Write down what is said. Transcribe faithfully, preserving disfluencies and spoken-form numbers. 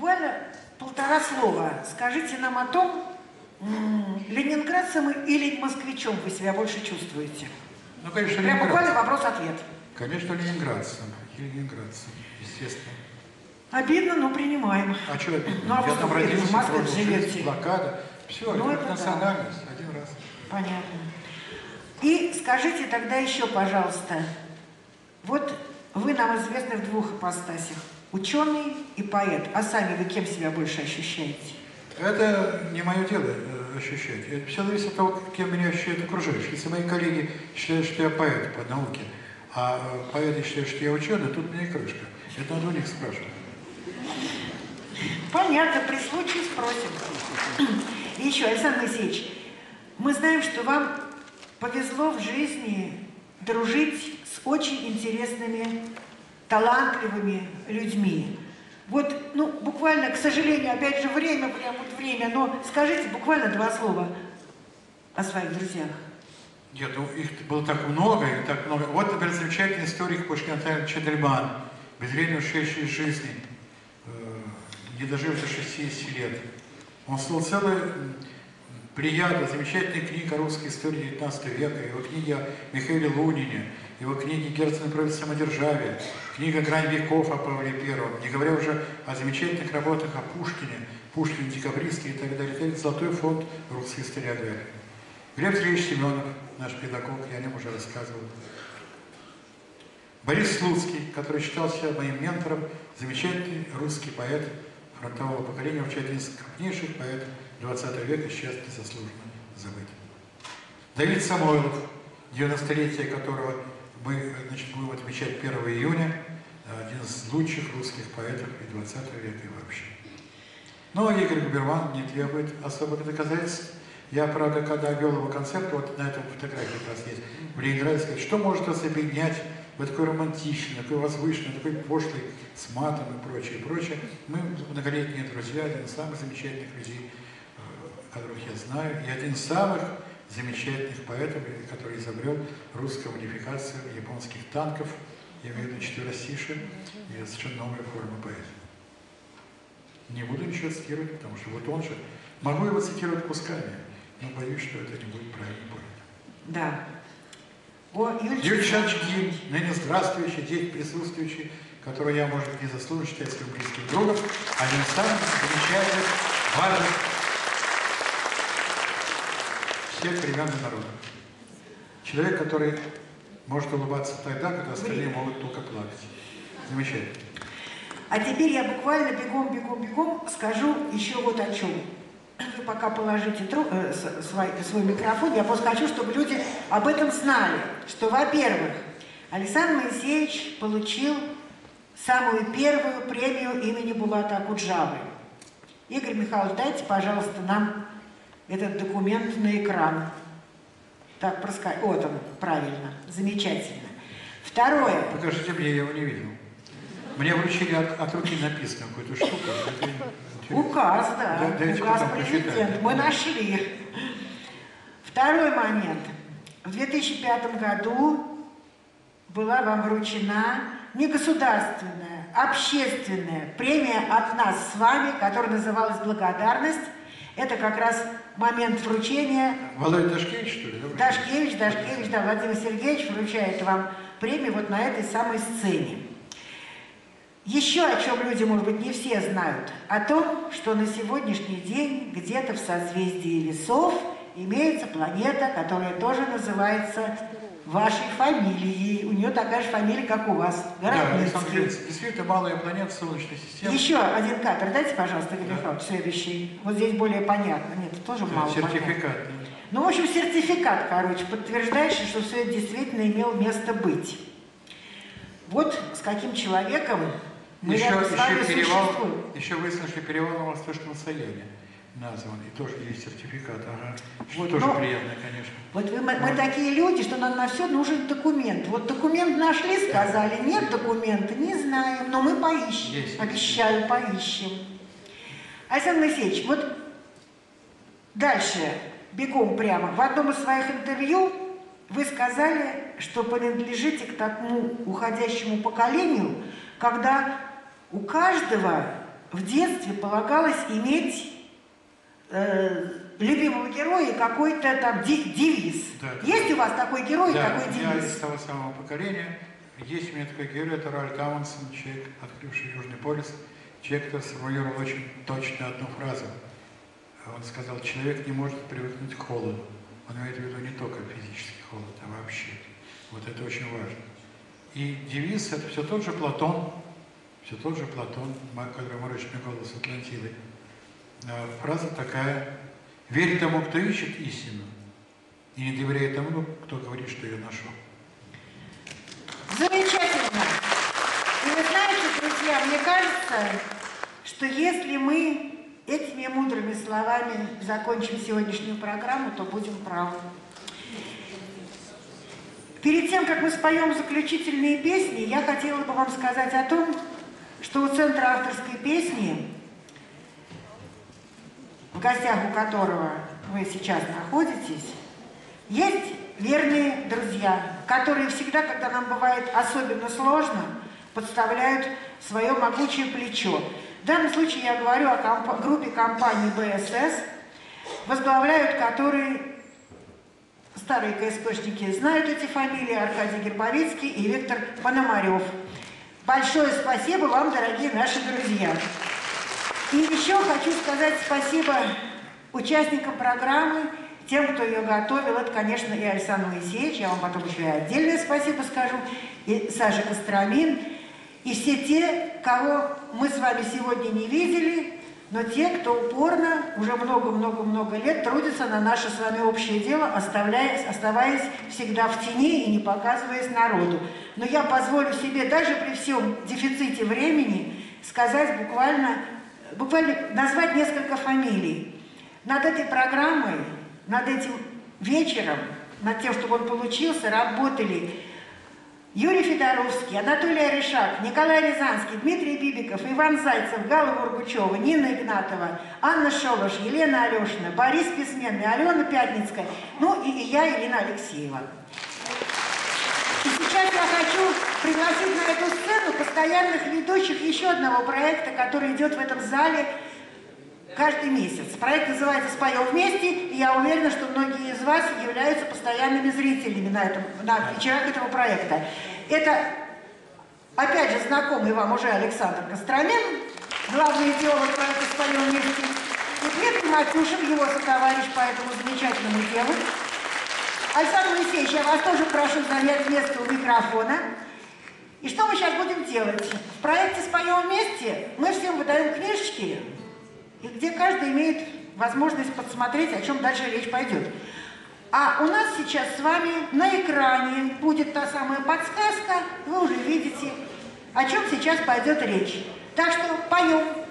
буквально полтора слова. Скажите нам о том, ленинградцем или москвичом вы себя больше чувствуете? Ну, конечно, прям буквально вопрос-ответ. Конечно, ленинградцем. Ленинградцем, естественно. Обидно, но принимаем. А что обидно? Ну, а я там родился, в Москве живете. Жизнь, блокада. Все, ну, это национальность. Да. Один раз. Понятно. И скажите тогда еще, пожалуйста, вот вы нам известны в двух ипостасях. Ученый и поэт. А сами вы кем себя больше ощущаете? Это не мое дело э, ощущать. Это все зависит от того, кем меня ощущают окружающие. Если мои коллеги считают, что я поэт по науке, а э, поэты считают, что я ученый, тут мне и крышка. Это надо у них спрашивать. Понятно, при случае спросим. И еще, Александр Моисеевич, мы знаем, что вам повезло в жизни дружить с очень интересными, талантливыми людьми. Вот, ну, буквально, к сожалению, опять же, время, прям вот время, но скажите буквально два слова о своих друзьях. Нет, ну, их было так много, и так много. Вот, например, замечательный историк Пушкин Наталья Чадельман, безвременно ушедший из жизни, э, не дожив до шестидесяти лет. Он создал целую плеяду замечательных книг о русской истории девятнадцатого века, его книги о Михаиле Лунине, его книги «Герцен против самодержавия», книга «Грань веков» о Павле Первом, не говоря уже о замечательных работах о Пушкине, Пушкин, декабристы и так далее. Это золотой фонд русской историографии. Глеб Сергеевич Семенов, наш педагог, я о нем уже рассказывал. Борис Слуцкий, который считался моим ментором, замечательный русский поэт фронтового поколения, вообще один из крупнейших поэтов двадцатого века, сейчас незаслуженно забыт. Давид Самойлов, девяностолетие которого мы, значит, будем отмечать первого июня, один из лучших русских поэтов и двадцатого века и вообще. Ну, а Игорь Губерман не требует особых доказательств. Я, правда, когда вел его концерт, вот на этом фотографии как раз есть, в Ленинграде, сказать, что может вас объединять, вы такой романтичный, такой возвышенный, такой пошлый, с матом и прочее, и прочее. Мы многолетние друзья, один из самых замечательных людей, которых я знаю, и один из самых замечательных поэтов, который изобрел русскую модификацию японских танков, я имею в виду четверостишие, и совершенно новая форма поэзии. Не буду ничего цитировать, потому что вот он же, могу его цитировать кусками, но боюсь, что это не будет правильно понято. Да. О, Юрий Чачкин, ныне здравствующий, здесь присутствующий, которого я, может быть, незаслуженно считаю своим близким другом, один из самых замечательных, важных всех времен и народов. Человек, который может улыбаться тогда, когда остальные могут только плакать. Замечательно. А теперь я буквально бегом, бегом, бегом скажу еще вот о чем. Вы пока положите тру, э, свой, свой микрофон, я просто хочу, чтобы люди об этом знали, что, во-первых, Александр Моисеевич получил самую первую премию имени Булата Акуджавы. Игорь Михайлович, дайте, пожалуйста, нам этот документ на экран. Так, проска... Вот он, правильно, замечательно. Второе. Покажите мне, я его не видел. Мне вручили от, от руки написано какую-то штуку. Указ, да. да Указ президента. Мы нашли. Второй момент. В две тысячи пятом году была вам вручена не государственная, общественная премия от нас с вами, которая называлась «Благодарность». Это как раз момент вручения. Володя Дашкевич, что ли? Да, Дашкевич, Дашкевич, да, Владимир Сергеевич вручает вам премию вот на этой самой сцене. Еще о чем люди, может быть, не все знают, о том, что на сегодняшний день где-то в созвездии Весов имеется планета, которая тоже называется вашей фамилией. У нее такая же фамилия, как у вас. Городницкий. Да, действительно, малая планета Солнечной системы. Еще один кадр. Дайте, пожалуйста, Игорь Михайлович, следующий. Вот здесь более понятно. Нет, тоже да, мало сертификат. понятно. Ну, в общем, сертификат, короче, подтверждающий, что все это действительно имело место быть. Вот с каким человеком мы еще, рядом с вами еще перевал, существуем. Еще выяснилось, что перевал на Восточном Саяне назван, и тоже есть сертификат, ага. Что Вот, тоже но, приятно, конечно. Вот вы, мы, мы такие люди, что нам на все нужен документ. Вот документ нашли, сказали, нет документа, не знаем, но мы поищем, есть, обещаю, есть. поищем. Александр Моисеевич, вот дальше, бегом прямо, в одном из своих интервью вы сказали, что принадлежите к такому уходящему поколению, когда у каждого в детстве полагалось иметь э, любимого героя какой-то там девиз. Да, есть у вас такой герой, да, такой девиз? Да, я из того самого поколения. Есть у меня такой герой, это Ральф Амундсен, человек, открывший Южный полюс. Человек, который сформулировал очень точно одну фразу. Он сказал, человек не может привыкнуть к холоду. Он имеет в виду не только физический холод, а вообще. Вот это очень важно. И девиз — это все тот же Платон, все тот же Платон, который морочный голос Атлантиды. Фраза такая: «Верь тому, кто ищет истину, и не доверяй тому, кто говорит, что ее нашел». Замечательно. И вы знаете, друзья, мне кажется, что если мы этими мудрыми словами закончим сегодняшнюю программу, то будем правы. Перед тем, как мы споем заключительные песни, я хотела бы вам сказать о том, что у Центра авторской песни, в гостях у которого вы сейчас находитесь, есть верные друзья, которые всегда, когда нам бывает особенно сложно, подставляют свое могучее плечо. В данном случае я говорю о комп- группе компании бэ эс эс, возглавляют которые старые КСПшники знают эти фамилии: Аркадий Гербовицкий и Виктор Пономарев. Большое спасибо вам, дорогие наши друзья. И еще хочу сказать спасибо участникам программы, тем, кто ее готовил. Это, конечно, и Александр Моисеевич, я вам потом еще и отдельное спасибо скажу, и Саша Костромин, и все те, кого мы с вами сегодня не видели, но те, кто упорно уже много-много-много лет трудится на наше с вами общее дело, оставляясь, оставаясь всегда в тени и не показываясь народу. Но я позволю себе даже при всем дефиците времени сказать буквально, буквально назвать несколько фамилий. Над этой программой, над этим вечером, над тем, чтобы он получился, работали Юрий Федоровский, Анатолий Орешак, Николай Рязанский, Дмитрий Бибиков, Иван Зайцев, Галла Мургучева, Нина Игнатова, Анна Шолош, Елена Алешина, Борис Письменный, Алена Пятницкая, ну и, и я, Ирина Алексеева. И сейчас я хочу пригласить на эту сцену постоянных ведущих еще одного проекта, который идет в этом зале каждый месяц. Проект называется «Споем вместе», и я уверена, что многие из вас являются постоянными зрителями на, этом, на вечерах этого проекта. Это, опять же, знакомый вам уже Александр Костромин, главный идеолог проекта «Споем вместе», и Дмитрий Матюшин, его сотоварищ по этому замечательному делу. Александр Моисеевич, я вас тоже прошу занять место у микрофона. И что мы сейчас будем делать? В проекте «Споем вместе» мы всем выдаем книжечки, и где каждый имеет возможность подсмотреть, о чем дальше речь пойдет. А у нас сейчас с вами на экране будет та самая подсказка, вы уже видите, о чем сейчас пойдет речь. Так что поем.